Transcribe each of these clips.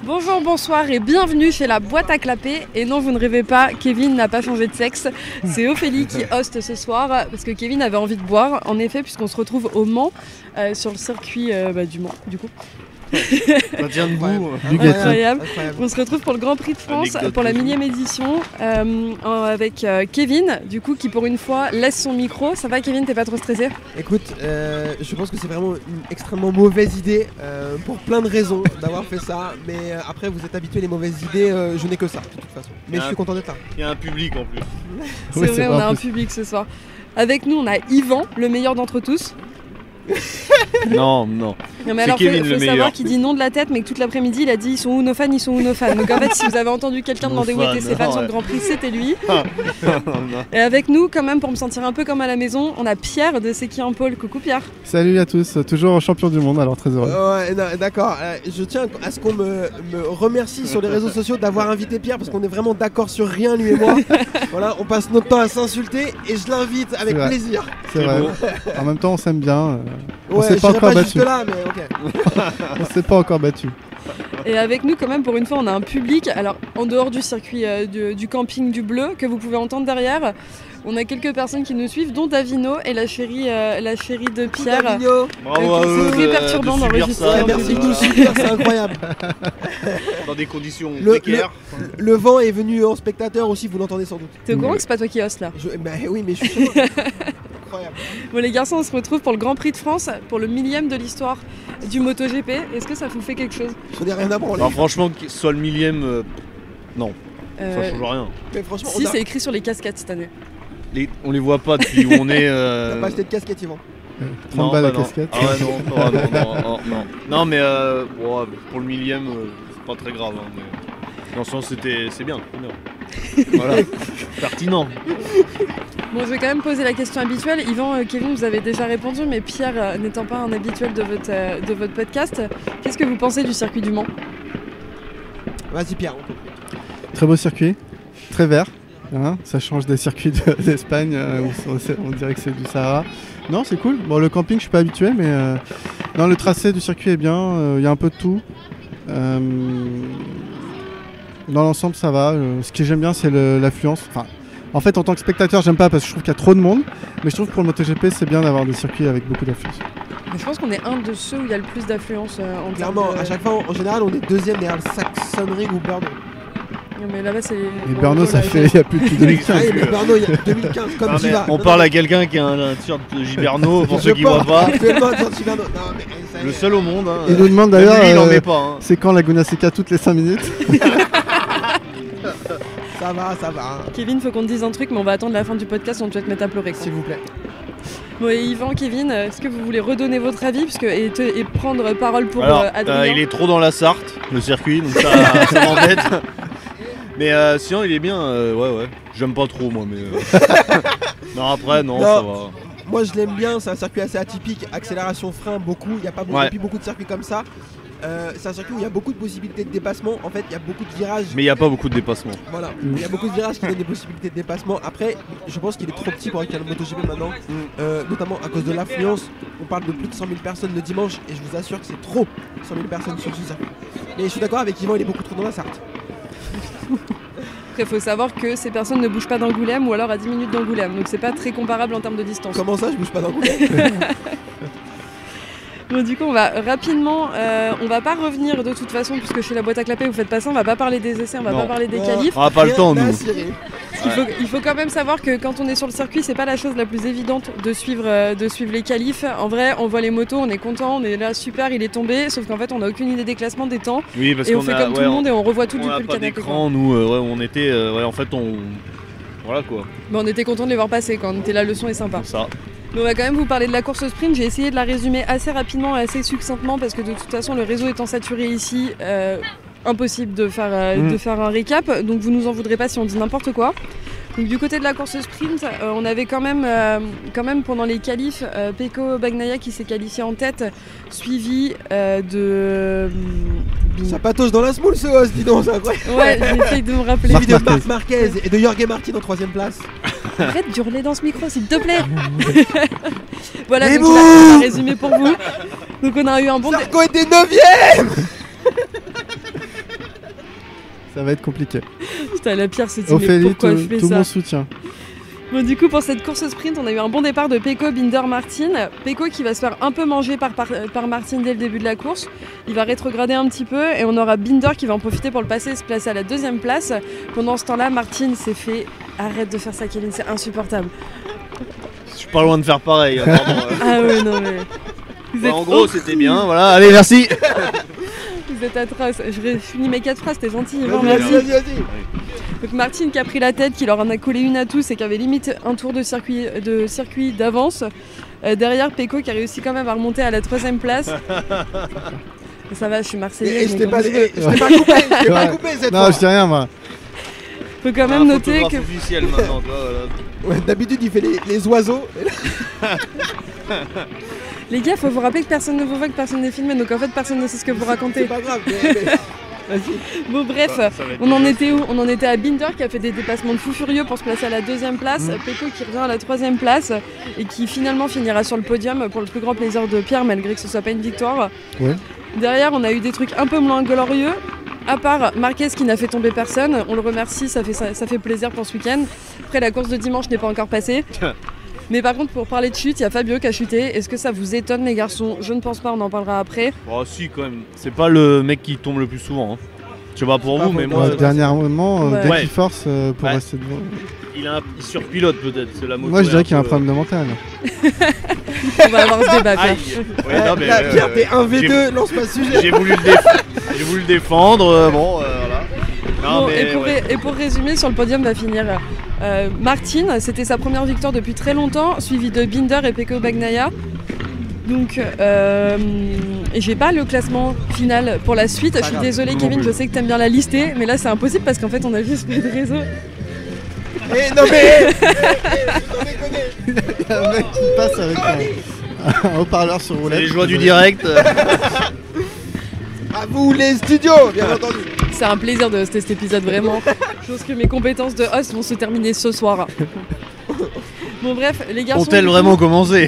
Bonjour, bonsoir et bienvenue chez la boîte à clapper. Et non, vous ne rêvez pas, Kevin n'a pas changé de sexe. C'est Ophélie qui hoste ce soir parce que Kevin avait envie de boire. En effet, puisqu'on se retrouve au Mans, sur le circuit du Mans, du coup. Ça tient debout. Incroyable. On se retrouve pour le Grand Prix de France, pour la millième édition, avec Kevin, du coup, qui pour une fois laisse son micro. Ça va, Kevin, t'es pas trop stressé? Écoute, je pense que c'est vraiment une extrêmement mauvaise idée pour plein de raisons d'avoir fait ça. Mais après, vous êtes habitués, les mauvaises idées, je n'ai que ça de toute façon. Mais je suis content d'être là. Il y a un public en plus. C'est vrai, on a un public ce soir. Avec nous, on a Yvan, le meilleur d'entre tous. Non. Non mais alors faut savoir qu'il dit non de la tête, mais que toute l'après-midi il a dit ils sont où nos fans, ils sont où nos fans. Donc en fait si vous avez entendu quelqu'un demander où étaient ses fans sur le Grand Prix, c'était lui. Et avec nous quand même, pour me sentir un peu comme à la maison, on a Pierre de C'est qui un pôle. Coucou Pierre. Salut à tous, toujours champion du monde, alors très heureux. Ouais, d'accord, je tiens à ce qu'on me remercie sur les réseaux sociaux d'avoir invité Pierre, parce qu'on est vraiment d'accord sur rien lui et moi. Voilà, on passe notre temps à s'insulter et je l'invite avec plaisir. C'est vrai. En même temps on s'aime bien. On Ouais, s'est pas encore battu. Là, mais ok. On s'est pas encore battu. Et avec nous quand même pour une fois on a un public. Alors en dehors du circuit du camping du Bleu que vous pouvez entendre derrière, on a quelques personnes qui nous suivent, dont Davino et la chérie de Pierre. Davino. Bravo à eux. C'est très perturbant d'enregistrer. Merci de nous suivre, c'est incroyable. Dans des conditions précaires. Le vent est venu en spectateur aussi, vous l'entendez sans doute. T'es au courant que c'est pas toi qui hoste là? Bah oui, mais je suis sûr. Incroyable. Bon les garçons, on se retrouve pour le Grand Prix de France, pour le 1000e de l'histoire du MotoGP. Est-ce que ça vous fait quelque chose? Je n'ai rien à branler. Alors, franchement, que ce soit le 1000e, non. Ça change rien. Mais franchement, si, c'est écrit sur les casquettes cette année. On les voit pas depuis où on est. T'as pas acheté de casquette, Yvan? 30 balles la casquette. Ah ouais, non. Non, mais pour le 1000e, c'est pas très grave. Hein, mais... Dans ce sens, c'est bien. Voilà, pertinent. Bon, je vais quand même poser la question habituelle. Yvan, Kevin, vous avez déjà répondu, mais Pierre, n'étant pas un habituel de votre podcast, qu'est-ce que vous pensez du circuit du Mans? Vas-y Pierre. Très beau circuit, très vert. Hein, ça change des circuits d'Espagne où on dirait que c'est du Sahara. Non, c'est cool. Bon, le camping, je suis pas habitué, mais non, le tracé du circuit est bien. Il y a un peu de tout. Dans l'ensemble, ça va. Ce que j'aime bien, c'est l'affluence. Enfin, en fait, en tant que spectateur, j'aime pas parce que je trouve qu'il y a trop de monde. Mais je trouve que pour le MotoGP, c'est bien d'avoir des circuits avec beaucoup d'affluence. Je pense qu'on est un de ceux où il y a le plus d'affluence en clairement, à chaque fois, en général, on est deuxième derrière le Saxon Ring ou Brno. Non, mais là-bas, c'est... Et Brno, ça fait il y a plus de 2015. Oui, mais Brno, il y a 2015, comme tu vas. On parle à quelqu'un qui a un t-shirt de Giberno, pour ceux qui voient pas. Le seul au monde. Hein. Il nous demande d'ailleurs, il en met pas. Hein. C'est quand Laguna Seca toutes les 5 minutes. Ça va. Kevin, faut qu'on te dise un truc, mais on va attendre la fin du podcast, on te va te mettre à pleurer. S'il vous plaît. Bon, et Yvan, Kevin, est-ce que vous voulez redonner votre avis et prendre parole pour Adrien? Il est trop dans la Sarthe, le circuit, donc ça m'embête. Mais sinon, il est bien, ouais. J'aime pas trop, moi, mais... non, après, non, ça va. Moi, je l'aime bien, c'est un circuit assez atypique, accélération, frein, beaucoup. Il n'y a pas beaucoup de circuits comme ça. C'est un circuit où il y a beaucoup de possibilités de dépassement. En fait, il y a beaucoup de virages. Mais il n'y a pas beaucoup de dépassement. Voilà, il y a beaucoup de virages qui donnent des possibilités de dépassement. Après, je pense qu'il est trop petit pour accueillir le MotoGP maintenant, notamment à cause de l'affluence. On parle de plus de 100 000 personnes le dimanche et je vous assure que c'est trop, 100 000 personnes sur ce circuit. Mais je suis d'accord avec Yvan, il est beaucoup trop dans la Sarthe. Après, il faut savoir que ces personnes ne bougent pas d'Angoulême ou alors à 10 minutes d'Angoulême. Donc c'est pas très comparable en termes de distance. Comment ça, je bouge pas d'Angoulême? Bon, du coup, on va rapidement, on va pas revenir de toute façon, puisque chez la boîte à clapper, vous faites pas ça, on va pas parler des essais, on va pas parler des qualifs. On a pas le temps, nous. Il faut quand même savoir que quand on est sur le circuit, c'est pas la chose la plus évidente de suivre les qualifs. En vrai, on voit les motos, on est content, on est là, super, il est tombé, sauf qu'en fait, on a aucune idée des classements, des temps. Oui, parce et on fait comme tout le monde et on revoit tout du coup le canapé. On a pas d'écran, nous, on était, en fait, voilà quoi. Mais on était content de les voir passer quand on était là, le son est sympa. Ça. Mais on va quand même vous parler de la course au sprint. J'ai essayé de la résumer assez rapidement et assez succinctement parce que de toute façon, le réseau étant saturé ici, impossible de faire un récap. Donc vous nous en voudrez pas si on dit n'importe quoi. Donc du côté de la course sprint, on avait quand même pendant les qualifs Pecco Bagnaia qui s'est qualifié en tête, suivi de... Ça patauge dans la smoule ce host, dis donc, c'est incroyable. Ouais, j'essaye de me rappeler. Suivi de Marc Marquez et de Jorge Martin en 3ème place. Arrête d'hurler dans ce micro, s'il te plaît. Voilà, donc on va résumer pour vous. Donc on a eu un bon... Sarko était 9ème. Ça va être compliqué. Putain, la pire, c'est mais Ophélie, pourquoi je fais tout ça mon soutien. Bon, du coup, pour cette course sprint, on a eu un bon départ de Pecco, Binder, Martin. Pecco qui va se faire un peu manger par Martin dès le début de la course. Il va rétrograder un petit peu et on aura Binder qui va en profiter pour le passer et se placer à la deuxième place. Pendant ce temps-là, Martin s'est fait « Arrête de faire ça, Kevin, c'est insupportable. » Je suis pas loin de faire pareil. Pardon, Ah ouais, non mais... Vous êtes en gros, c'était bien. Voilà, allez, merci. Vous êtes atroce. Je finis mes 4 phrases, t'es gentil. Yvan, Vas-y, merci. vas-y. Donc Martin qui a pris la tête, qui leur en a collé une à tous et qui avait limite un tour de circuit d'avance. Derrière Pecco qui a réussi quand même à remonter à la 3ème place. Ça va, je suis Marseillais. Je t'ai pas coupé cette Non, fois. je dis rien, moi. Faut quand même noter que... officiel maintenant, tu vois, voilà. Ouais, d'habitude, il fait les oiseaux. Les gars, faut vous rappeler que personne ne vous voit, que personne n'est filmé, donc en fait personne ne sait ce que vous C'est racontez. pas grave. Vas-y. Bon bref, Ça va être on en dégueu. était où? On en était à Binder qui a fait des dépassements de fou furieux pour se placer à la 2ème place, Pecco qui revient à la 3ème place et qui finalement finira sur le podium pour le plus grand plaisir de Pierre malgré que ce soit pas une victoire. Ouais. Derrière on a eu des trucs un peu moins glorieux, à part Marquez qui n'a fait tomber personne, on le remercie, ça fait plaisir pour ce week-end. Après la course de dimanche n'est pas encore passée. Mais par contre pour parler de chute, il y a Fabio qui a chuté. Est-ce que ça vous étonne les garçons? Je ne pense pas, on en parlera après. Oh, si, quand même. C'est pas le mec qui tombe le plus souvent. Hein. Je sais pas pour pas vous, faux. mais moi, Dernièrement, Ouais. dès Ouais. qu'il force pour Ouais. rester devant. il surpilote peut-être. C'est la moto. Moi, je est dirais qu'il y a un peu- problème de mental. On va avoir ce débat. Aïe. Pierre. Ouais, non, mais, Là, Pierre, t'es j'ai- 1v2, lance pas le sujet. J'ai voulu le défendre. Bon, voilà. Non, Bon, mais, ouais. et pour résumer, sur le podium va finir Martin, c'était sa première victoire depuis très longtemps, suivi de Binder et Pecco Bagnaia. Donc, et j'ai pas le classement final pour la suite. Je suis grave, désolée, non Kevin, plus. je sais que t'aimes bien la lister, mais là c'est impossible parce qu'en fait on a juste pas de réseau. Eh, non mais Il y a un mec qui passe avec un haut-parleur sur C'est roulette. les joies du direct. à vous les studios, bien entendu. C'est un plaisir de hoster cet épisode, vraiment. Je pense que mes compétences de host vont se terminer ce soir. Bon, bref, les garçons. Ont-elles vraiment commencé?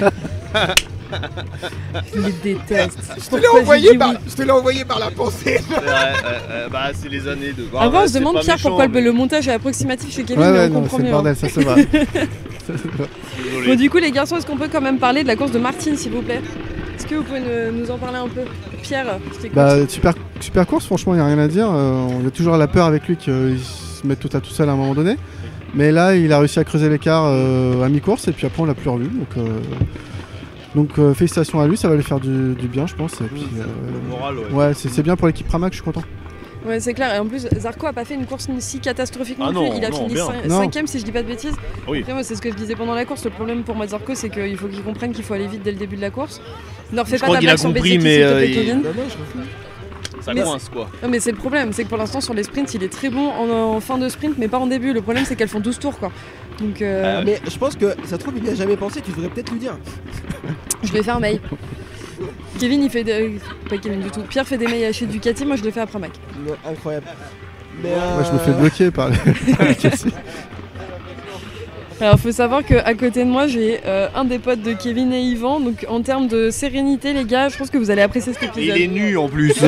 Je les déteste. Je te l'ai envoyé par la pensée. Bah, c'est les années de. Après, bah, on se c'est demande, pas Pierre, méchant, pourquoi mais- le montage est approximatif chez Kevin, Ouais, mais ouais, on non, comprend c'est le mieux. bordel, ça se voit. Désolé. Bon, du coup, les garçons, est-ce qu'on peut quand même parler de la course de Martin, s'il vous plaît? Est-ce que vous pouvez nous en parler un peu? Pierre, je t'écoute. Bah, super course, franchement, il n'y a rien à dire. On y a toujours la peur avec lui qu'il se mette tout à tout seul à un moment donné. Mais là, il a réussi à creuser l'écart à mi-course et puis après, on l'a plus revu. Donc, félicitations à lui, ça va lui faire du bien, je pense. Et puis, Le moral, ouais. ouais, c'est bien pour l'équipe Pramac, je suis content. Ouais, c'est clair. Et en plus, Zarco a pas fait une course si catastrophique Ah non non, plus. Il a non, fini bien. 5ème, si je dis pas de bêtises. Oui. Après, moi, c'est ce que je disais pendant la course. Le problème pour moi de Zarco, c'est qu'il faut qu'il comprenne qu'il faut aller vite dès le début de la course. Ne refais Je pas crois ta qu'il a blague sur compris, Bezzecchi, mais, s'il te plaît, il- Kevin. Non, non, je refuse. Ça Mais coince quoi. Non, mais c'est le problème, c'est que pour l'instant sur les sprints, il est très bon en fin de sprint, mais pas en début. Le problème, c'est qu'elles font 12 tours, quoi. Donc, Mais je pense que ça se trouve, il n'y a jamais pensé, tu devrais peut-être lui dire. je lui ai fait un mail. Kevin, il fait pas Kevin du tout. Pierre fait des mails chez Ducati, moi je le fais à Pramac. Non, incroyable. Mais Moi, je me fais bloquer par les Cassis. Alors, faut savoir qu'à côté de moi, j'ai un des potes de Kevin et Yvan. Donc, en termes de sérénité, les gars, je pense que vous allez apprécier cet Et épisode. il est nu en plus.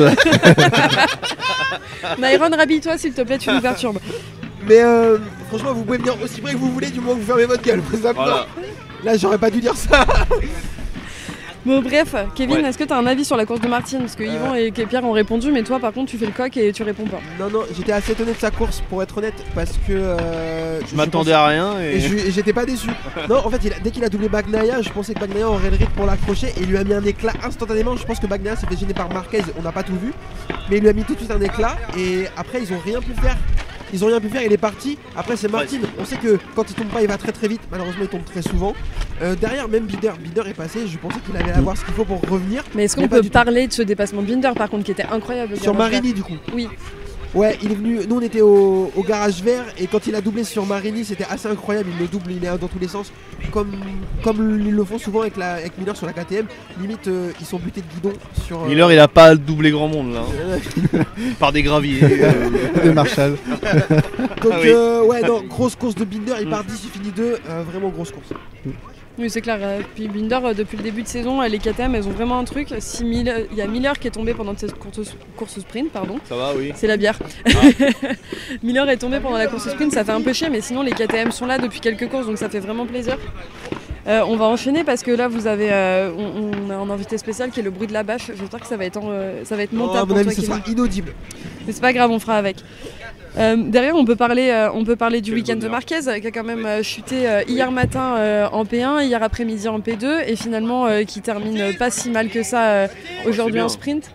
Myron, rhabille-toi s'il te plaît, tu nous perturbes. Mais franchement, vous pouvez venir aussi près que vous voulez du moment que vous fermez votre gueule. Voilà. Là, j'aurais pas dû dire ça. Bon, bref, Kevin, Ouais. est-ce que tu as un avis sur la course de Martin? Parce que Yvan et Pierre ont répondu, mais toi, par contre, tu fais le coq et tu réponds pas. Non, non, j'étais assez étonné de sa course, pour être honnête, parce que. Je m'attendais à rien Et et. j'étais pas déçu. Non, en fait, dès qu'il a doublé Bagnaia, je pensais que Bagnaia aurait le rythme pour l'accrocher et il lui a mis un éclat instantanément. Je pense que Bagnaia s'est fait gêner par Marquez, on n'a pas tout vu. Mais il lui a mis tout de suite un éclat et après, ils ont rien pu faire. Ils ont rien pu faire, il est parti. Après, c'est Martin. On sait que quand il tombe pas, il va très très vite. Malheureusement, il tombe très souvent. Derrière, même Binder est passé. Je pensais qu'il allait avoir ce qu'il faut pour revenir. Mais est-ce Mais qu'on pas peut du tout. parler de ce dépassement de Binder, par contre, qui était incroyable? le Sur garage Marini, du coup. vert. Oui. Ouais, il est venu. Nous, on était au garage vert et quand il a doublé sur Marini, c'était assez incroyable. Il le double, il est dans tous les sens, comme ils le font souvent avec Miller sur la KTM. Limite, ils sont butés de guidon sur. Miller, il a pas doublé grand monde là. Hein. Par des graviers. Des Marshall. Donc, Ah oui. ouais, non, grosse course de Binder. Il part 10, il finit 2. Vraiment grosse course. Oui, c'est clair. Puis Binder, depuis le début de saison, les KTM, elles ont vraiment un truc. Il y a Miller qui est tombé pendant cette course sprint, pardon. Ça va, oui. C'est la bière. Miller est tombé pendant la course sprint, ça fait un peu chier, mais sinon les KTM sont là depuis quelques courses, donc ça fait vraiment plaisir. On va enchaîner parce que là vous avez on a un invité spécial qui est le bruit de la bâche. J'espère que ça va être montable. À mon pour avis, toi, ce sera Kevin. inaudible. Mais c'est pas grave, on fera avec. Derrière, on peut parler du week-end de Marquez qui a quand même chuté hier matin en P1, hier après-midi en P2 et finalement qui termine pas si mal que ça aujourd'hui en sprint.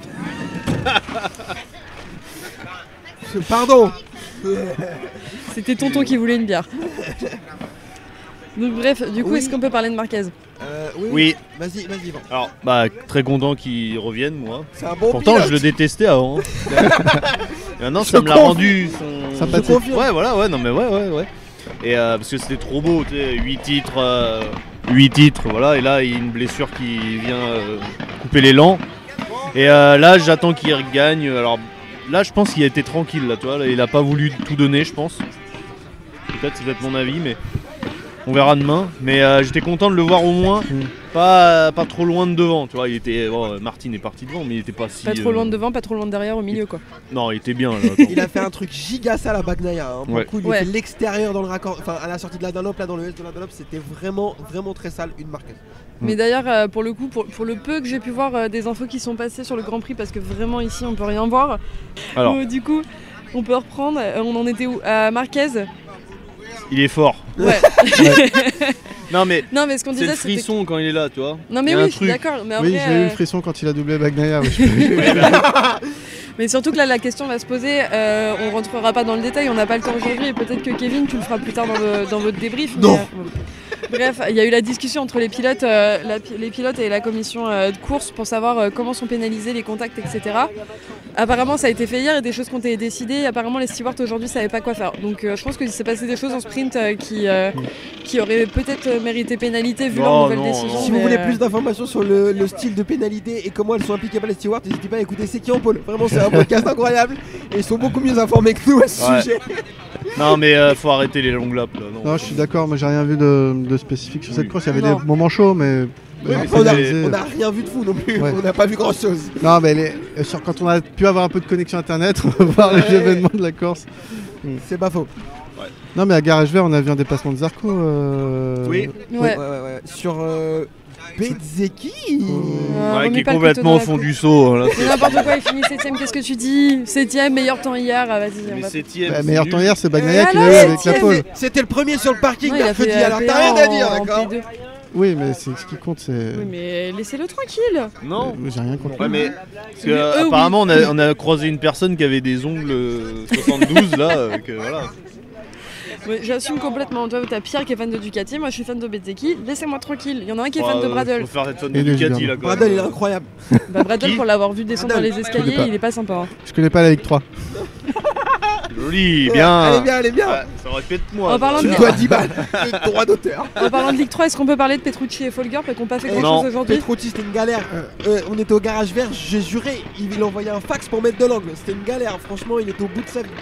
Pardon. C'était tonton qui voulait une bière. Donc bref, du coup, Oui. est-ce qu'on peut parler de Marquez ? Oui. Vas-y, Yvan. Alors, très content qu'il revienne, moi. C'est un bon Pourtant, pilote. je le détestais avant. Et maintenant, Je ça me l'a confirme. rendu son... Sympathique. Je confirme. Ouais, voilà, ouais, non mais ouais. Et parce que c'était trop beau, tu sais, 8 titres, voilà, et là, il y a une blessure qui vient couper l'élan. Et là, j'attends qu'il regagne. Alors là, je pense qu'il a été tranquille, là, tu vois, là, il a pas voulu tout donner, je pense. Peut-être, c'est peut-être mon avis, mais on verra demain. Mais j'étais content de le voir au moins, pas trop loin de devant, tu vois, il était... Bon, Martin est parti devant, mais il était pas si... Pas trop loin de devant, pas trop loin de derrière, au milieu quoi. Non, il était bien, là. Attends. Il a fait un truc giga sale à Bagnaia. Hein. Pour Ouais. le coup, il Ouais. a fait l'extérieur dans le raccord. Enfin, à la sortie de la Dunlop, là dans le S de la Dunlop, c'était vraiment très sale, une Marquez. Mais d'ailleurs, pour le coup, pour le peu que j'ai pu voir des infos qui sont passées sur le Grand Prix, parce que vraiment ici on peut rien voir. Alors, Du coup, on peut reprendre. On en était où ? À Marquez. il est fort. Ouais. Non, mais... Non, mais ce qu'on C'est disait, le c'était. frisson quand il est là, tu vois. Non, mais Il y a un oui, je suis truc. d'accord. Mais en Oui, vrai, j'ai eu le frisson quand il a doublé Bagnaia. Ouais, mais surtout que là, la question va se poser. On rentrera pas dans le détail, on n'a pas le temps aujourd'hui, et peut-être que Kevin, tu le feras plus tard dans votre débrief. Non. Bref, il y a eu la discussion entre les pilotes et la commission de course pour savoir comment sont pénalisés les contacts, etc. Apparemment, ça a été fait hier et des choses qui ont été décidées. Et apparemment, les stewards aujourd'hui savaient pas quoi faire. Donc, je pense qu'il s'est passé des choses en sprint qui auraient peut-être mérité pénalité vu leur Non, nouvelle non, décision. Si mais, vous voulez plus d'informations sur le style de pénalité et comment elles sont impliquées par les stewards, n'hésitez pas à écouter C'est qui en pôle. Vraiment, c'est un podcast incroyable et ils sont beaucoup mieux informés que nous à ce Ouais. sujet. Non, mais faut arrêter les longues laps, là. Non, je suis d'accord, moi j'ai rien vu de spécifique sur cette Oui. course. Il y avait Non. des moments chauds, mais. Oui, mais On a, pénalisé. on a rien vu de fou non plus, Ouais. on n'a pas vu grand chose. Non, mais quand on a pu avoir un peu de connexion internet, on va voir les Ouais. événements de la course. C'est pas faux. Non, mais à Garage Vert, on a vu un dépassement de Zarco. Oui. Ouais. Ouais. Sur Bezzecchi. On qui met est pas le complètement au couteau dans fond la du saut. Là. Mais n'importe quoi, il finit 7ème, qu'est-ce que tu dis 7ème, meilleur temps hier, vas-y. on Mais va- septième. c'est Meilleur nul. temps hier, c'est Bagnaia qui alors, l'a eu avec la septième. pole. C'était le premier sur le parking Non, il a mercredi, fait alors P1 t'as rien à dire, en d'accord P2. Oui, mais c'est ce qui compte, c'est. Oui, mais laissez-le tranquille. Non. J'ai rien contre Ouais, lui. mais parce que, Mais eux, apparemment on a croisé une personne qui avait des ongles 72 là, que voilà. Ouais, j'assume complètement. Toi, t'as Pierre qui est fan de Ducati, moi je suis fan de Bezzecchi. Laissez-moi tranquille. Il y en a un qui est fan de Bradle. Faut faire être fan de Et de Ducati Gilbert. là. Quand Bradle, même. il est incroyable. Bah, Bradle, Qui pour l'avoir vu descendre dans Bradle. les escaliers, connais pas. il est pas sympa. Hein. Je connais pas la Ligue 3. Joli, bien. Elle est bien. Ouais, ça aurait pu être moi. En parlant Tu de- dois 10 balles de droit d'auteur. En parlant de Ligue 3, est-ce qu'on peut parler de Petrucci et Folger parce qu'on n'a pas fait grand Non. chose aujourd'hui? Petrucci, c'était une galère. On était au garage vert, j'ai juré, il envoyait un fax pour mettre de l'angle. C'était une galère, franchement, il était au bout de sa vie.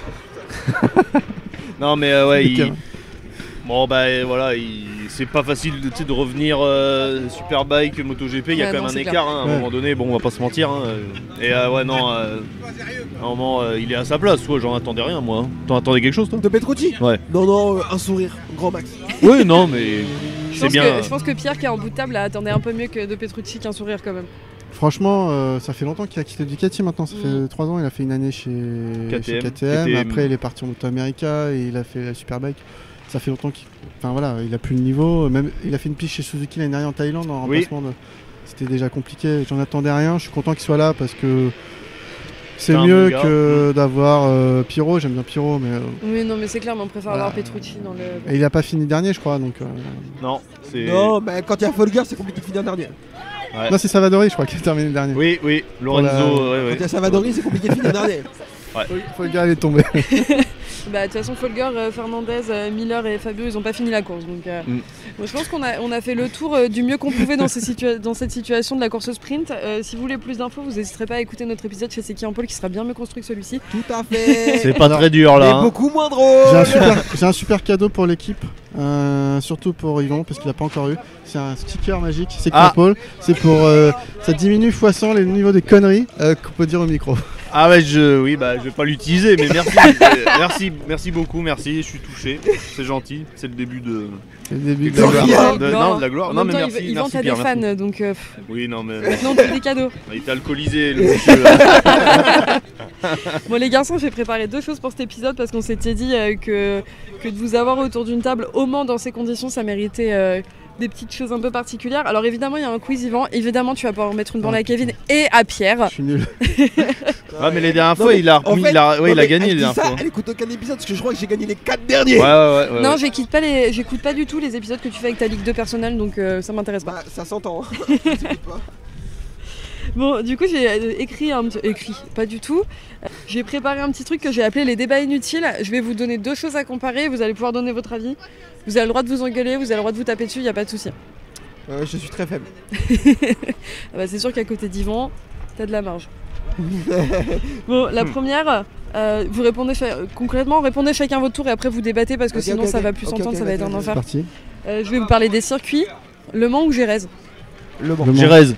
Non mais ouais, Nickel. bon bah voilà, c'est pas facile tu sais, de revenir Superbike, MotoGP, il y a Ouais, quand non, même un c'est écart hein, à un Ouais. moment donné, bon on va pas se mentir. Hein, et ouais non, à un moment il est à sa place, ouais, j'en attendais rien moi. Hein. T'en attendais quelque chose toi? De Petrucci Ouais. Non, un sourire, grand max. Oui non mais c'est bien. Je pense que Pierre qui est en bout de table attendait un peu mieux que de Petrucci qu'un sourire quand même. Franchement, ça fait longtemps qu'il a quitté Ducati maintenant. Ça Mm. fait 3 ans. Il a fait une année chez KTM. KTM. Après, il est parti en Moto America et il a fait la Superbike. Ça fait longtemps qu'il. Enfin voilà, il a plus le niveau. Même, il a fait une piste chez Suzuki l'année dernière en Thaïlande en Oui. remplacement. C'était déjà compliqué. J'en attendais rien. Je suis content qu'il soit là parce que c'est C'est un mieux bon gars. que d'avoir Pyro. J'aime bien Pyro, mais Oui, non, mais c'est clair, mais on préfère Voilà. avoir Petrucci dans le. et il a pas fini dernier, je crois. Donc Non, c'est. Non, mais quand il y a Folger, c'est compliqué de finir dernier. Ouais. non, c'est Savadori, je crois, qui a terminé le dernier. Oui, Lorenzo, Pour la- ouais, Quand il y a Savadori, c'est compliqué de finir dernier. Faut le gars, il est tombé. Bah, de toute façon, Folger, Fernandez, Miller et Fabio, ils ont pas fini la course. Donc, bon, je pense qu'on a fait le tour du mieux qu'on pouvait dans cette situation de la course sprint. Si vous voulez plus d'infos, vous n'hésiterez pas à écouter notre épisode chez Seki en Pôle qui sera bien mieux construit que celui-ci. Tout à fait. C'est pas très dur là. Mais beaucoup moins drôle. J'ai un super cadeau pour l'équipe, surtout pour Yvon parce qu'il n'a pas encore eu. C'est un sticker magique, c'est Paul. C'est pour ça diminue x 100 les niveaux des conneries qu'on peut dire au micro. Ah ouais, je vais pas l'utiliser, mais merci, merci beaucoup, merci, je suis touché, c'est gentil, c'est le début de la gloire. Non, de la gloire. En Non même mais temps, merci, Yvan, merci t'as des Pierre, fans, merci. donc Oui, non mais maintenant t'as des cadeaux. il t'a alcoolisé le monsieur. Là. Bon les garçons, j'ai préparé 2 choses pour cet épisode parce qu'on s'était dit que de vous avoir autour d'une table au Mans dans ces conditions, ça méritait des petites choses un peu particulières. Alors évidemment, il y a un quiz Yvan. Évidemment, tu vas pouvoir mettre une borne à Kevin et à Pierre. Je suis nul. Ah mais les dernières fois, il a gagné les dernières fois. Elle écoute aucun épisode parce que je crois que j'ai gagné les 4 derniers. Ouais. Non, j'écoute pas du tout les épisodes que tu fais avec ta Ligue 2 personnelle, donc ça m'intéresse pas. Bah, ça s'entend. J'écoute pas. Bon, du coup, j'ai écrit, pas du tout. J'ai préparé un petit truc que j'ai appelé les débats inutiles. Je vais vous donner 2 choses à comparer, vous allez pouvoir donner votre avis. Vous avez le droit de vous engueuler, vous avez le droit de vous taper dessus, y a pas de souci. Je suis très faible. Ah bah, c'est sûr qu'à côté d'Yvan, t'as de la marge. Bon, la première, vous répondez concrètement, répondez chacun votre tour et après vous débattez parce que sinon ça va plus s'entendre, ça va être un C'est enfer. parti. Je vais vous parler des circuits, Le Mans ou Gérèse. Le Mans. Gérèse.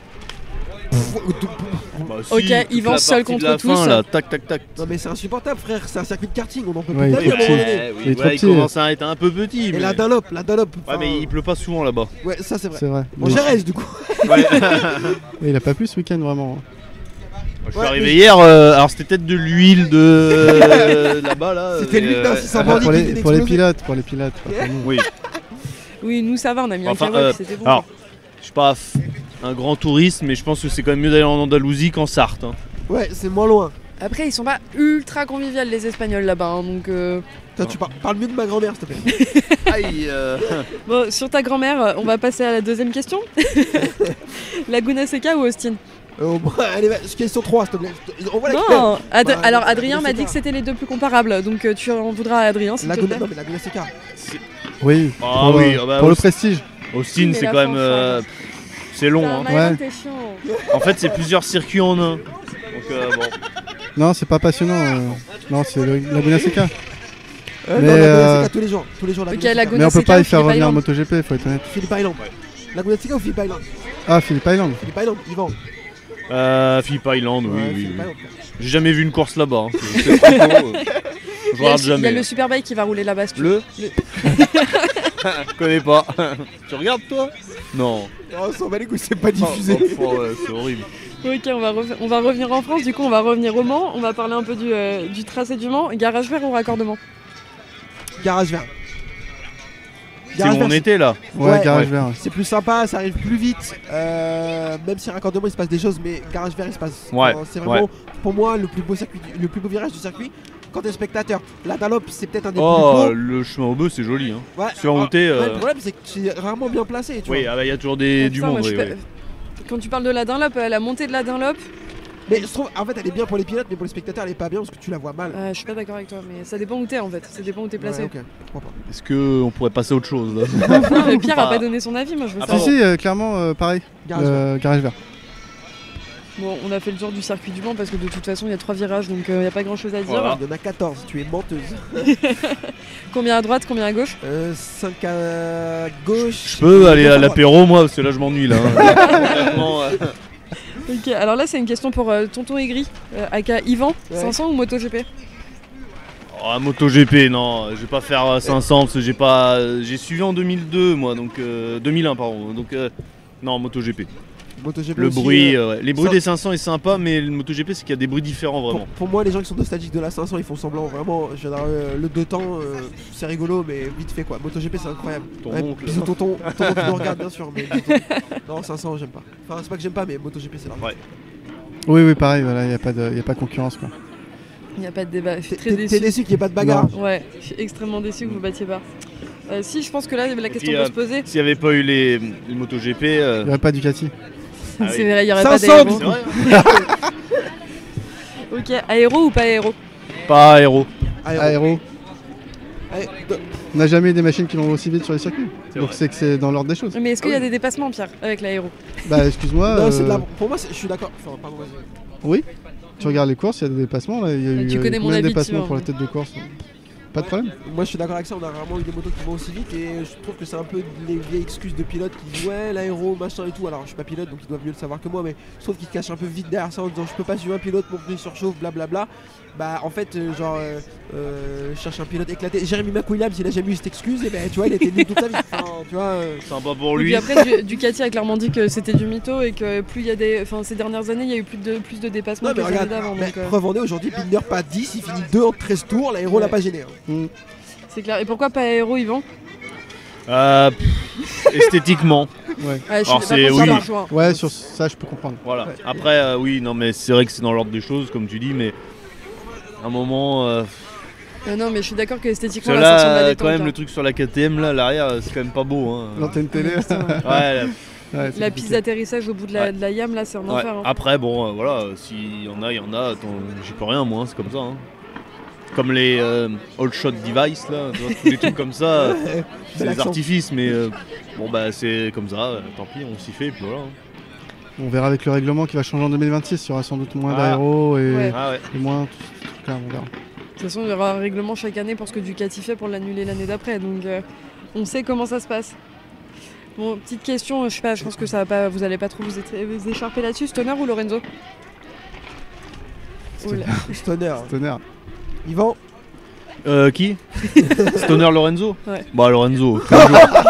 Ok, Yvan seul contre tous. Là, tac tac tac. Non mais c'est insupportable frère, c'est un circuit de karting, on en peut Ouais, plus il d'aller à un est moment petit. donné. Il est trop Il petit. commence à être un peu petit. Et Mais... la Dunlop. Ouais mais il pleut pas souvent là-bas. Ouais, ça c'est vrai. C'est vrai. Bon, Gérèse du coup. Ouais. Et il a pas plu ce week-end vraiment. Je suis arrivé hier, alors c'était peut-être de l'huile de là-bas là. C'était l'huile d'un 600 Ah, bandits pour qui les venait pour les d'exploser. pilotes, pas pour nous. Oui. Oui, nous ça va, on a mis Enfin, un kawaii, c'était bon. alors, je suis pas un grand touriste, mais je pense que c'est quand même mieux d'aller en Andalousie qu'en Sarthe. Hein. Ouais, c'est moins loin. Après, ils sont pas ultra conviviales les Espagnols là-bas, hein, donc. Toi, tu parles mieux de ma grand-mère, s'il te plaît. Aïe. Bon, sur ta grand-mère, on va passer à la deuxième question. Laguna Seca ou Austin? Allez, question 3, s'il te plaît. On voit laquelle. Non. Alors Adrien Laguna m'a dit Seca. que c'était les 2 plus comparables, donc tu en voudras à Adrien s'il te Laguna, plaît. non mais Laguna Seca. Oui. Ah pour oui, le- bah, pour le Austin. prestige. Austin, Mais c'est la quand même. fanfare. C'est long. Hein. Maëlan, Ouais. t'es chiant. En fait, c'est plusieurs circuits en un. Donc bon. Non, c'est pas passionnant. Non, c'est Laguna Seca. Non, Mais, Laguna Seca tous les jours. Tous les jours, Ok, Laguna Seca. Laguna Mais on peut Seca pas ou y faire Phillip revenir en Island? MotoGP, faut être honnête. Philippe Island. Laguna Seca ou Philippe Island? Ah, Phillip Island. Philippe Island, Yvan. Phillip Island, oui, Ouais, oui. Philippe oui. Island. J'ai jamais vu une course là-bas. Hein. C'est trop tôt, je Il y a regarde il y a jamais. le Superbike qui va rouler là-bas. si tu veux. Je connais pas. Tu regardes toi? Non. Oh, on s'en bat les couilles, c'est pas diffusé. Ouais, c'est horrible. Ok, on va revenir en France, du coup on va revenir au Mans, on va parler un peu du tracé du Mans. Garage vert ou raccordement? Garage vert. C'est où on était là. Ouais, garage ouais. vert. C'est plus sympa, ça arrive plus vite. Même si raccordement il se passe des choses, mais garage vert il se passe. Ouais, C'est vraiment pour moi le plus beau virage du circuit. Quand t'es spectateur, la Dunlop c'est peut-être un des Oh, plus beaux. le chemin au bœuf, c'est joli. Hein. Ouais, surmonté, ouais, le problème c'est que c'est rarement bien placé. Tu Oui, vois. ah bah, y a toujours du Putain, monde. moi, je Oui, peux- oui. Quand tu parles de la Dunlop, la montée de la Dunlop, Mais je trouve en fait elle est bien pour les pilotes, mais pour les spectateurs elle est pas bien parce que tu la vois mal. je suis pas d'accord avec toi, mais ça dépend où t'es en fait, ça dépend où t'es placé. Ouais, ok, je comprends pas. Est-ce qu'on pourrait passer à autre chose là Non, mais Pierre a Ah. pas donné son avis, moi je veux Ah, savoir. Si, si, clairement, pareil. Garage vert. Garage vert. Bon, on a fait le tour du circuit du Mans parce que de toute façon il y a 3 virages donc il n'y a pas grand chose à dire. Voilà. Il y en a 14, tu es menteuse. Combien à droite, combien à gauche? 5 à gauche. Je peux aller deux à droite. l'apéro moi parce que là je m'ennuie là. Hein. Vraiment, Ok, alors là c'est une question pour Tonton Aigri, aka Yvan, Ouais. 500 ou MotoGP? Oh, MotoGP, non, je vais pas faire 500 parce que j'ai suivi en 2002 moi, donc 2001 pardon, donc non MotoGP. MotoGP Le aussi, bruit, ouais. Les bruits ça- des 500 est sympa, mais le MotoGP c'est qu'il y a des bruits différents vraiment. Pour moi, les gens qui sont nostalgiques de la 500, ils font semblant. Vraiment, je veux dire, le 2 temps, c'est rigolo, mais vite fait quoi. MotoGP, c'est incroyable. Ton Ouais, oncle. bisous tonton qui nous regarde bien sûr. Mais bisous, tonton. Non, 500, j'aime pas. Enfin, c'est pas que j'aime pas, mais MotoGP, c'est large. Ouais. Oui, oui, pareil, voilà, y a pas de concurrence quoi. Il n'y a pas de débat, je suis très T'es déçu. déçu qu'il n'y ait pas de bagarre. Ouais, je suis extrêmement déçu que vous battiez pas. Si, je pense que là la question puis, peut se poser. S'il n'y avait pas eu les MotoGP, Il y aurait pas Ducati. ah C'est oui. vrai, il n'y aurait pas 500, d'aéro. c'est vrai. Hein. Ok, aéro ou pas aéro? Pas aéro. Aéro. Aéro. Allez, de- On n'a jamais eu des machines qui vont aussi vite sur les circuits. Donc vrai. c'est que c'est dans l'ordre des choses. Mais est-ce qu'il y a oui. des dépassements, Pierre, avec l'aéro? Bah excuse-moi. non, c'est de la... Pour moi, je suis d'accord. Enfin, pardon, vas-y. Oui. Tu regardes les courses, il y a des dépassements. Là. Il y a eu Tu connais mon combien de avis dépassements dessus, pour hein. la tête de course. Pas de problème. Moi je suis d'accord avec ça, on a rarement eu des motos qui vont aussi vite et je trouve que c'est un peu les vieilles excuses de pilotes qui disent ouais l'aéro machin et tout. Alors je suis pas pilote donc ils doivent mieux le savoir que moi, mais je trouve qu'ils cachent un peu vite derrière ça en disant je peux pas suivre un pilote, mon pneu surchauffe, blablabla. Bah en fait je cherche un pilote éclaté. Jeremy McWilliams il a jamais eu cette excuse et ben tu vois il était nul toute sa vie. Enfin, tu vois, Sympa pour Et lui. puis après, Ducati a clairement dit que c'était du mytho et que plus il y a des. Enfin, ces dernières années, il y a eu plus de dépassements non que mais les années regarde, d'avant. mais Donc, preuve en est aujourd'hui Binder pas 10, il finit 2 en 13 tours, l'aéro l'a Ouais. pas gêné. Hein. c'est clair. Et pourquoi pas aéro, Yvan? Esthétiquement, Ouais. Ah, je Alors, suis c'est- pas oui. contre ça, Ouais, sur ça, je peux comprendre. voilà. Ouais. Après, oui, non, mais c'est vrai que c'est dans l'ordre des choses, comme tu dis, mais à un moment. Non, mais je suis d'accord que esthétiquement, Parce que la section de la là, détente. quand même, hein. le truc sur la KTM, là, l'arrière, c'est quand même pas beau. Hein. L'antenne télé. Putain, ouais. Ouais, là, Ouais, c'est La compliqué. piste d'atterrissage au bout de Ouais. la yam, là, c'est un ouais. enfer. hein. Après, bon, voilà, s'il y en a, il y en a. Attends, j'y peux rien, moi, c'est comme ça. Hein. Comme les all shot device, là, tu vois, tous les trucs comme ça, c'est des l'accent. artifices, mais bon, bah, c'est comme ça, tant pis, on s'y fait, et puis voilà. On verra avec le règlement qui va changer en 2026. Il y aura sans doute moins Ah. d'aéro et, Ouais. Ah ouais. et moins tout ce truc-là. On verra. De toute façon, il y aura un règlement chaque année pour ce que Ducati fait pour l'annuler l'année d'après. Donc, on sait comment ça se passe. Bon, petite question, je sais pas, je pense que ça va pas, vous allez pas trop vous écharper là-dessus. Stoner ou Lorenzo? Oula. Stoner. Tonnerre. Yvan. Qui Stoner Lorenzo Ouais. Bah, Lorenzo. T'es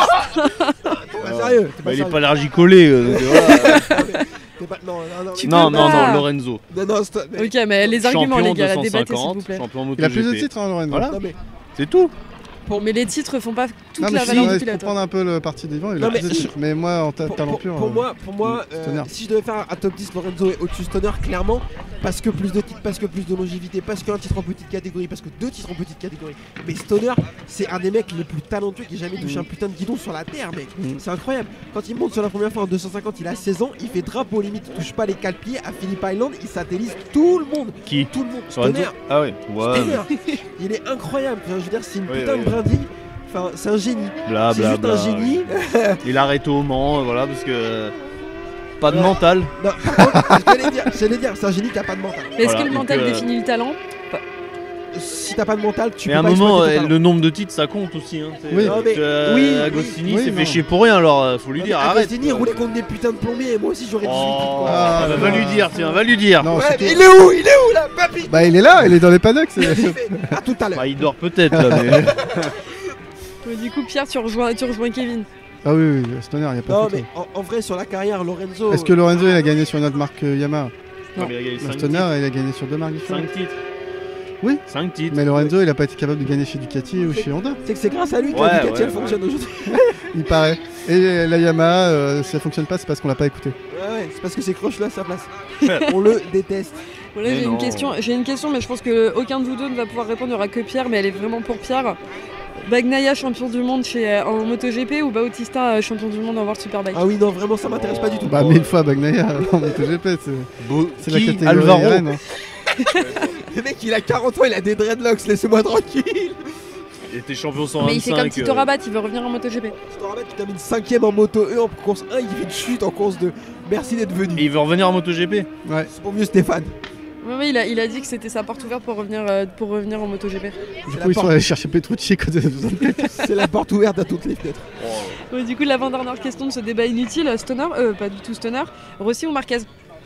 pas sérieux, t'es Bah, il est sérieux. pas allergicolé. Voilà. T'es pas... Non, non, non, Tu mais- Non, peux non, pas. non, Lorenzo. non, non, mais- Ok, mais les arguments, Champion les gars, débattez s'il 250, vous plaît. champion Il a plus de MotoGP. titres, hein, Lorenzo. Voilà. non, mais C'est tout. Mais les titres font pas toute Non, mais la si, valeur ouais, du pour pilote. prendre un peu le parti d'Ivan, il Non, a mais plus de titres. Mais moi, en talent pur. pour moi Stoner. si je devais faire un top 10, Lorenzo est au-dessus Stoner, clairement, parce que plus de titres, parce que plus de longévité, parce qu'un titre en petite catégorie, parce que 2 titres en petite catégorie. Mais Stoner, c'est un des mecs les plus talentueux qui ait jamais touché un putain de guidon sur la terre, mec. C'est incroyable. Quand il monte sur la première fois en 250, il a 16 ans, il fait drapeau limite, il touche pas les 4 pieds à Phillip Island, il satellise tout le monde. Qui Tout le monde. Lorenzo Stoner. Ah ouais. Ouais. Stoner. Il est incroyable. Enfin, je veux dire, c'est une Oui, putain oui. de brindille. Enfin, c'est un génie. Bla C'est bla juste bla. un génie. Il arrête au Mans, voilà, parce que. Pas de Ouais. mental. Non, par contre, j'allais dire, c'est un génie qui a pas de mental. Mais est-ce Voilà, que le donc, mental définit le talent? Si t'as pas de mental, tu Mais peux à un pas moment, exploiter ton talent. le nombre de titres, ça compte aussi. Hein. Oui. Non, mais- oui, Agostini oui, s'est non. fait chier pour rien, alors faut lui Non, dire, mais arrête. Agostini roulait contre des putains de plombiers et moi aussi j'aurais 18 Oh, quoi. Ah, va non. lui dire, tiens, va lui dire. Non, Ouais, surtout- mais il est où là, papy? Bah, il est là, il est dans les paddocks. c'est- Qu'est-ce qu'il fait À tout à l'heure. Bah, il dort peut-être là, mais. Du coup, Pierre, tu rejoins Kevin. Ah oui, oui, Stoner, il n'y a pas Non photo. mais en vrai sur la carrière Lorenzo. Est-ce que Lorenzo, il a gagné sur une autre marque Yamaha Non, mais il a gagné Bah, 5 Stoner, titres. il a gagné sur 2 marques différentes. 5 titres. Oui. 5 titres. Mais Lorenzo, il a pas été capable de gagner chez Ducati ou chez Honda, C'est que c'est grâce à lui que Ouais, la Ducati ouais, elle fonctionne aujourd'hui. il paraît. Et la Yamaha, si elle fonctionne pas, c'est parce qu'on l'a pas écouté. Ouais, c'est parce que c'est Croche là à sa place. On le déteste. Voilà, Mais j'ai une non. question, mais je pense que aucun de vous deux ne va pouvoir répondre. Il n'y aura que Pierre, mais elle est vraiment pour Pierre. Bagnaia champion du monde en MotoGP ou Bautista champion du monde en World Superbike? Ah oui non vraiment ça m'intéresse pas du tout. Bah, 1000 fois Bagnaia en MotoGP, c'est la Qui catégorie Alvaro. RN, hein. Le mec il a 40 ans, il a des dreadlocks, laissez-moi tranquille. Il était champion 125. Mais il fait comme Tito Rabat, il veut revenir en MotoGP. Je te rappelle, tu termines 5ème en moto E en course 1, il fait une chute en course 2. Merci d'être Et venu. il veut revenir en MotoGP. Ouais. C'est pour mieux Stéphane. Oui, il a dit que c'était sa porte ouverte pour revenir en MotoGP. Du coup, ils sont allés chercher Petrucci quand ils avaient besoin de quelqu'un. C'est la porte ouverte à toutes les fenêtres. Ouais, du coup, l'avant-dernière question de ce débat inutile, Stoner, pas du tout Stoner, Rossi ou Marquez?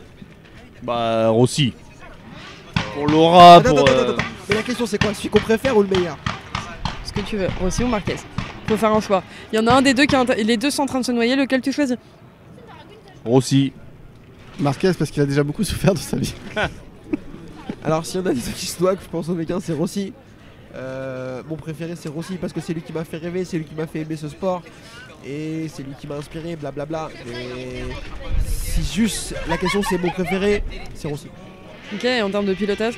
Bah, Rossi. Pour Laura, Attends, pour. attends. Mais la question c'est quoi? Celui qu'on préfère ou le meilleur? Ce que tu veux, Rossi ou Marquez. Faut faire un choix. Il y en a un des deux les deux sont en train de se noyer, lequel tu choisis? Rossi. Marquez, parce qu'il a déjà beaucoup souffert de sa vie. Alors s'il y en a des qui se doivent, je pense au mec c'est Rossi. Mon préféré c'est Rossi parce que c'est lui qui m'a fait rêver, c'est lui qui m'a fait aimer ce sport. Et c'est lui qui m'a inspiré, blablabla. Mais si juste la question c'est mon préféré, c'est Rossi. Ok, et en termes de pilotage?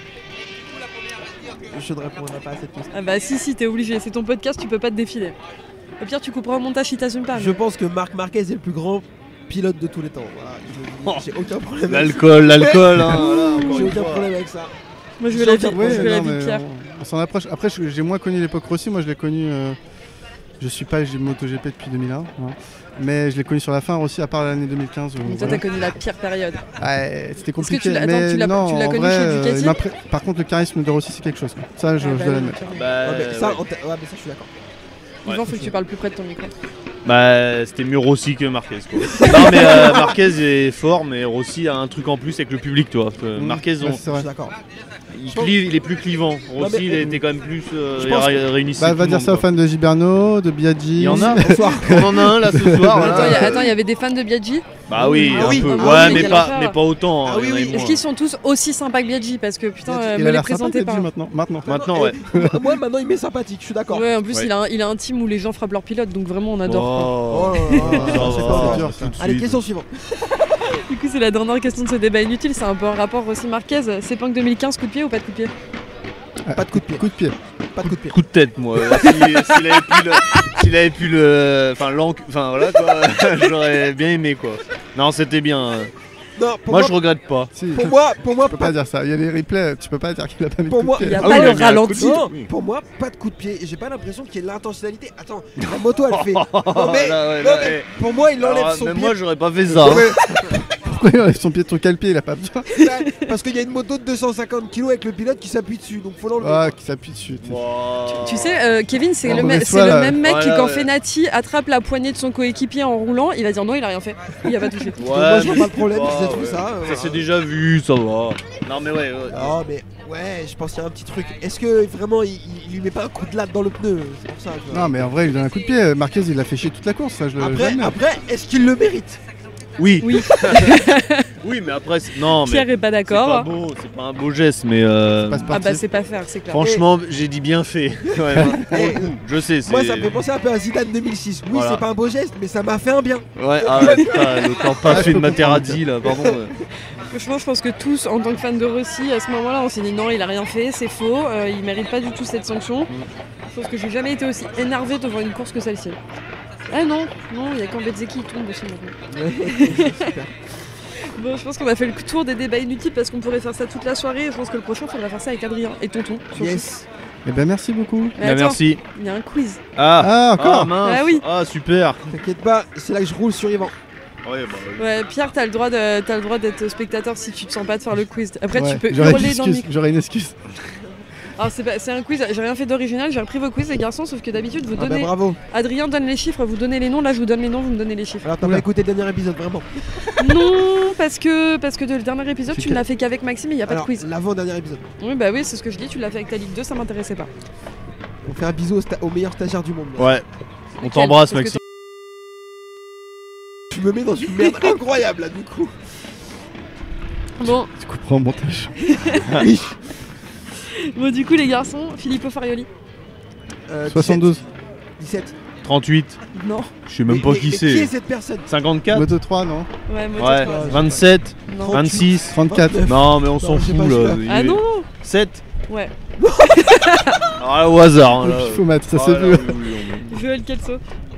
Je ne répondrai pas à cette question. Ah bah si, t'es obligé, c'est ton podcast, tu peux pas te défiler. Au pire, tu couperas au montage si t'assumes pas. Je pense que Marc Marquez est le plus grand pilote de tous les temps. Voilà, j'ai aucun problème avec ça. L'alcool, hein. Voilà, encore J'ai une aucun fois. problème avec ça. Moi je veux la vie, Ouais, je veux la non, vie de mais Pierre. on s'en approche. Après, j'ai moins connu l'époque Rossi. Moi, je l'ai connu. Je suis pas MotoGP depuis 2001. Hein. Mais je l'ai connu sur la fin aussi, à part l'année 2015. Mais toi, voilà. t'as connu la pire période. Ouais, c'était que compliqué. tu l'as- mais attends, tu l'as- non, tu l'as en connu vrai, chez Ducati par contre, le charisme de Rossi, c'est quelque chose. Quoi. Ça, je Ah, dois bah oui, l'admettre. carrément. Bah, Ouais, mais ça, ouais. ouais, mais ça, je suis d'accord. Yvan, faut que tu parles plus près de ton micro. Bah, c'était mieux Rossi que Marquez. Quoi. Non, mais Marquez est fort, mais Rossi a un truc en plus avec le public, toi. Marquez, Ouais, c'est Je vrai. suis d'accord. il est plus clivant. Rossi, mais- il était quand même plus Je pense réunissant. Bah, va dire ça aux fans de Giberno, de Biaggi. Il y en a. Bonsoir. On en a un là ce soir. voilà. Attends, il y avait des fans de Biaggi. Bah oui, Ah un oui. peu. Ah Ouais, oui, mais quelle pas, affaire. mais pas autant. Ah hein, il y en oui, a oui. moins. Est-ce qu'ils sont tous aussi sympas que Biaggi? Parce que putain, Il me a les l'air sympa, présentez pas. Biaggi, maintenant. Maintenant, ouais. Moi, maintenant, il m'est sympathique, je suis d'accord. Ouais, en plus, Ouais. il a un team où les gens frappent leur pilote, donc vraiment on adore. Oh, Oh là là, ça c'est va, pas dur, tout de Allez, suite. question suivante. Du coup, c'est la dernière question de ce débat inutile. C'est un peu un rapport aussi Marquez. Sepang 2015, coup de pied ou pas de coup de pied? Pas de coup de pied. Coup de pied. Pas de coup de pied. Coup de tête, moi. S'il avait pu le. Enfin, voilà quoi. J'aurais bien aimé quoi. Non, c'était bien. Non, pour Moi, moi, je regrette pas. Si, pour moi, tu peux pas dire ça. Il y a les replays, tu peux pas dire qu'il a pas mis Pour de coup moi, de Il pied. y a Ah pas oui, le il a mis un coup de ralenti. pied. non, Oui. pour moi, pas de coup de pied. Et j'ai pas l'impression qu'il y ait l'intentionnalité. Attends, la moto, elle fait. Non, mais, Là, ouais, non, là, mais eh. pour moi, il enlève Alors, son même pied. moi, j'aurais pas fait ça. Pourquoi il enlève son pied de ton quel pied? Il a pas besoin. Parce qu'il y a une moto de 250 kg avec le pilote qui s'appuie dessus. Donc faut l'enlever. Ah, qui s'appuie dessus. Tu sais, Kevin, c'est En le, mauvaise c'est foi, le là. même mec qui, Voilà, quand ouais. Fenati attrape la poignée de son coéquipier en roulant, il va dire non, il a rien fait. Il a pas touché. Donc moi, je vois mais pas le problème c'est si c'est pas, tout ouais. ça. Ça s'est déjà vu, ça va. Non, mais ouais. Non, mais ouais, je pense qu'il y a un petit truc. Est-ce que vraiment il lui met pas un coup de latte dans le pneu? C'est pour ça. tu vois. Non, mais en vrai, il donne un coup de pied. Marquez, il l'a fait chier toute la course. Ça, je l'admets. Après, est-ce qu'il le mérite? Oui. Oui, Oui, mais après, non, mais. Pierre est pas C'est pas d'accord. beau, c'est pas un beau geste, mais. C'est pas Ah sportif. bah c'est pas faire, c'est clair. Franchement, j'ai dit bien fait. Ouais, pour le coup, je sais, c'est. Moi, ça me fait penser un peu à Zidane 2006. Oui, Voilà. c'est pas un beau geste, mais ça m'a fait un bien. Ouais, ah ouais, putain, le temps pas Ah, je fait de peux Materazzi là, pardon. Franchement, je pense que tous, en tant que fans de Rossi, à ce moment-là, on s'est dit non, il a rien fait, c'est faux, il mérite pas du tout cette sanction. Je pense que j'ai jamais été aussi énervé devant une course que celle-ci. Ah non, il y a quand Bezzecchi qui tombe aussi maintenant. Super. Bon, je pense qu'on a fait le tour des débats inutiles parce qu'on pourrait faire ça toute la soirée. Je pense que le prochain, il faudra faire ça avec Adrien et Tonton. surtout. Yes. Eh ben, merci beaucoup. Mais Bah, attends, merci. il y a un quiz. Ah, Ah, encore mince. Ah oui. Ah, super. T'inquiète pas, c'est là que je roule sur Yvan. Ouais, bah, Ouais, Pierre, t'as le droit d'être spectateur si tu te sens pas de faire le quiz. Après, Ouais, tu peux j'aurais une hurler dans le excuse, micro. j'aurais une excuse. Alors, c'est un quiz, j'ai rien fait d'original, j'ai repris vos quiz, les garçons, sauf que d'habitude, vous Ah bah donnez. bravo. Adrien donne les chiffres, vous donnez les noms, là, je vous donne les noms, vous me donnez les chiffres. Alors t'as Oula. pas écouté le dernier épisode, vraiment. Non, parce que le dernier épisode, C'est tu ne l'as fait qu'avec Maxime et il n'y a pas de Alors, quiz. l'avant-dernier épisode. Oui, bah oui, c'est ce que je dis, tu l'as fait avec ta Ligue 2, ça m'intéressait pas. On fait un bisou au meilleur stagiaire du monde. ouais. On t'embrasse, Parce que Maxime. Tu me mets dans une merde incroyable là, du coup. Bon, Tu comprends au montage. Oui. bon, du coup, les garçons, Filippo Farioli. 72. 17. 38. Non. Je sais même pas qui Qui est c'est. cette personne? 54. Moto 3, non Ouais, Moto Ouais. 3. 27. Non. 26. 34. 29. Non, mais on s'en Non, j'ai fout pas là. celui-là. Il Ah est- non 7. Ouais. Alors là, au hasard. Hein, Le là. pifomètre, ça Ah, c'est là, vu. oui, oui, Joël Kelso.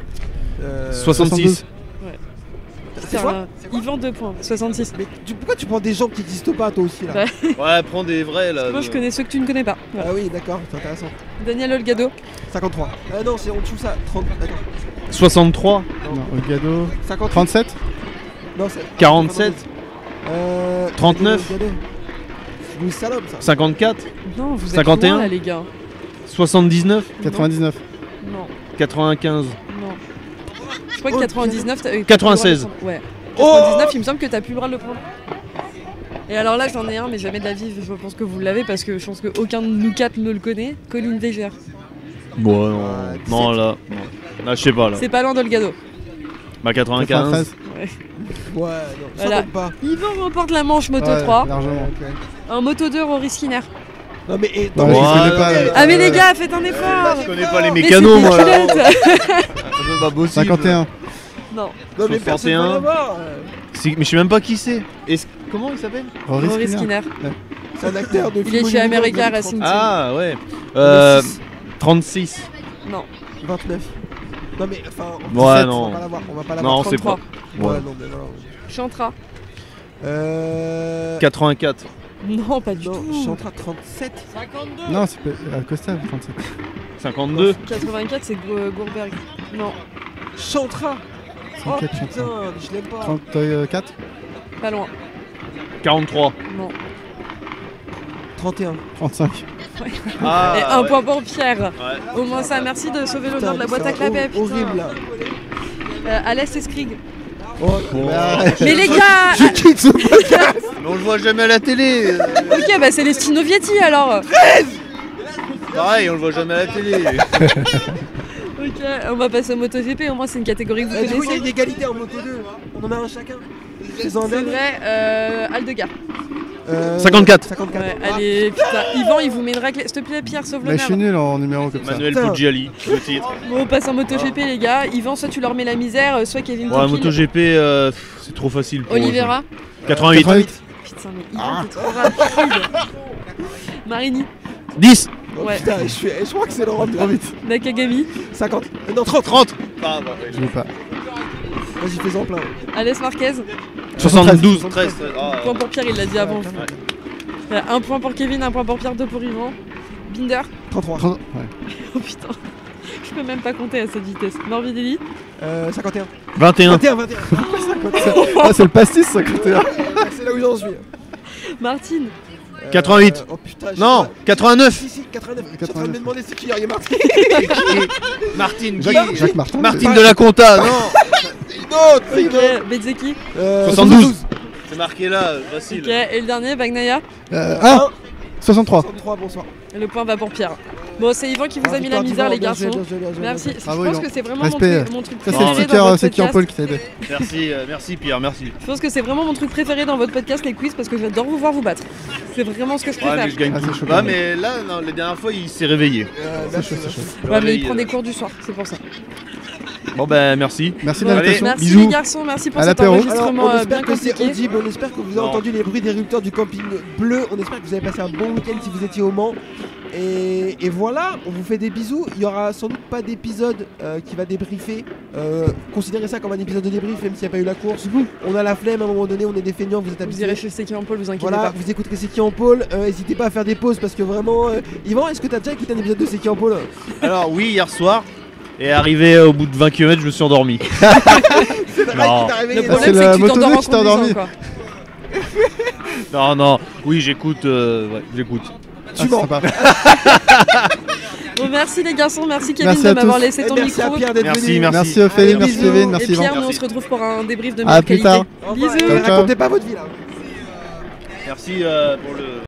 66. C'est quoi? Yvan 2 points. 66. Mais pourquoi tu prends des gens qui n'existent pas toi aussi là? Ouais. Ouais, prends des vrais là. Moi, je connais ceux que tu ne connais pas. Voilà. Ah oui, d'accord, c'est intéressant. Daniel Olgado. 53. Ah non, c'est en dessous ça. 30. Attends. 63. Non, Olgado. 58. 37. Non, c'est. 47. 39. Regardez. C'est Louis Salom ça. 54. Non, vous êtes 51. loin, là, les gars. 79. 99. Non, 95. non. Je crois que Oh, 99. t'as plus le droit de 96. le prendre. Ouais. Oh 99, il me semble que t'as plus le droit de le prendre. Et alors là, j'en ai un, mais jamais de la vie. Je pense que vous l'avez parce que je pense qu'aucun de nous quatre ne le connaît. Colin Veger. Bon, non. 17. Non, là. Non. Là, je sais pas là. C'est pas loin d'Olgado. Bah, 95. 93. Ouais, non, ça Voilà. compte pas. Yvan remporte la manche Moto Ouais, 3. largement. Ok. Un Moto 2 Rory Skinner. Non mais. Non, mais je Ouais, connais pas. ouais. Ah, mais les gars, faites un effort! Je connais pas les Mais mécanos, c'est des moi. là. culottes. C'est pas possible. 51. Non, Non mais personne 61. va l'avoir. Mais je sais même pas qui c'est. Comment il s'appelle? Rory Rory Skinner. Skinner. C'est un acteur de Il film est chez hollywoodien, America il a Racing 30. Ah, ouais. 26. 36. Non, 29. Non mais enfin. Ouais, 17, non. On va pas l'avoir. On va pas l'avoir. Non, c'est 33. pas. Ouais, Ouais. non mais voilà. Chantra. 84. Non, pas du Non, tout. Chantra 37. Non, c'est pas Costa, 37. 52. 84, c'est Gourberg. Non, Chantra. Oh 34, putain, Chantra. je l'aime pas. 34, pas loin. 43. Non. 31. 35. Ah, Et un ouais. point pour Pierre. Ouais. Au moins ça, merci de sauver l'honneur de la boîte à Putain, clapet. c'est horrible là. Alès et Skrig. Oh, Mais les gars je quitte ce podcast. Mais on le voit jamais à la télé. Ok, bah c'est les Stinovietti alors. Pareil, on le voit jamais à la télé. Ok, on va passer au MotoGP, au moins c'est une catégorie que vous Du coup, il y a connaissez. une égalité en Moto 2. On en a un chacun. C'est vrai, Aldegar. 54. 54. Ouais, allez, putain, Yvan il vous met une raclée. S'il te plaît Pierre, sauve Mais je suis l'honneur. nul en numéro comme ça. Manuel Putain. Poggiali, le titre. Bon, on passe en MotoGP les gars. Yvan, soit tu leur mets la misère, soit Kevin Ouais, Topil. MotoGP, c'est trop facile pour Oliveira. 88. 88. Putain, mais Yvan t'es trop rapide. Marini. 10. Oh, Ouais. putain, je crois que c'est Laurent. Trop vite. Nakagami. 50. Non, 30. 30. Ah, bah, ouais. Je l'ai pas. Vas-y, fais-en plein. Alès Marquez. 72. 13. Ah, Point pour Pierre, il l'a dit avant. Un point pour Kevin, un point pour Pierre, deux pour Yvan. Binder. 33. 30, ouais. Oh putain. Je peux même pas compter à cette vitesse. Morbidelli. 51. 21. 21, 21. Ah, c'est le pastis 51. C'est là où j'en suis. Martin. 88. Oh putain. je Non, sais pas. 89. Si, 89. Je suis en train de me demander c'est qui, Ariel Martin. Martine. Jacques Martin. Martine de la Conta. Non. Une autre. Ok, Bezzeki. 72. C'est marqué là, facile. Ok, et le dernier, Bagnaia. 1. 63. 63, bonsoir. Et le point va pour Pierre. Bon, c'est Yvan qui vous a mis la misère, les garçons. Merci. Merci. Je pense que c'est vraiment Respect. mon truc Ça, c'est préféré le dans votre sticker, c'est qui en podcast. Paul qui t'a aidé. Merci, merci Pierre, merci. Je pense que c'est vraiment mon truc préféré dans votre podcast, les quiz, parce que j'adore vous voir vous battre. C'est vraiment ce que je Ouais, préfère. mais je gagne Ah, c'est tout. chaud, Bah, quand même. mais là, non, la dernière fois, il s'est réveillé. C'est chaud, c'est chaud. Le Ouais, mais réveil, il prend des cours du soir, c'est pour ça. Bon, bah, merci. Merci de Bon, l'invitation. merci Bisous. les garçons, merci pour À cet l'apéro. Alors, enregistrement on bien espère que c'est compliqué. audible, on espère que vous avez Non. entendu les bruits des rupteurs du camping bleu, on espère que vous avez passé un bon week-end si vous étiez au Mans. Et voilà, on vous fait des bisous. Il y aura sans doute pas d'épisode qui va débriefer. Considérez ça comme un épisode de débrief, même s'il n'y a pas eu la course. On a la flemme à un moment donné, on est des feignants, vous êtes Vous habitués. irez chez Seki en Paul, vous inquiétez Voilà, pas. vous écouterez Seki en Pôle. N'hésitez pas à faire des pauses parce que vraiment. Yvan, est-ce que t'as déjà écouté un épisode de Seki en Pôle? Alors, oui, hier soir. Et arrivé au bout de 20 km, je me suis endormi. C'est vrai Non. qu'il t'a réveillé. Le problème, c'est c'est la que tu moto t'endors deux en qui t'a endormi. conduisant, quoi. Non, non, oui, j'écoute. Ouais, j'écoute. Tu mens. sympa. Bon, merci les garçons, merci Kevin Merci de à m'avoir tous. laissé ton Merci à micro. Pierre d'être Merci, venu. merci. Merci Ophélie, Allez, merci bisous. Kevin, Et merci Pierre, Yvan. nous on Merci. se retrouve pour un débrief de À meilleure plus qualité. tard. Au revoir, Bisous. et Ciao, ciao. racontez pas votre vie là. Merci pour le.